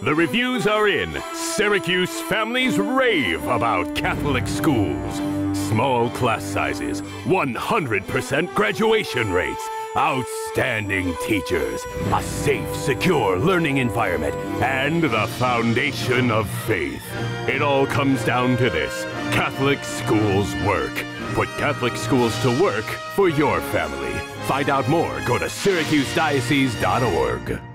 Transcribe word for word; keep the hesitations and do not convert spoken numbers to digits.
The reviews are in. Syracuse families rave about Catholic schools. Small class sizes, one hundred percent graduation rates, outstanding teachers, a safe, secure learning environment, and the foundation of faith. It all comes down to this: Catholic schools work. Put Catholic schools to work for your family. Find out more, go to Syracuse Diocese dot org.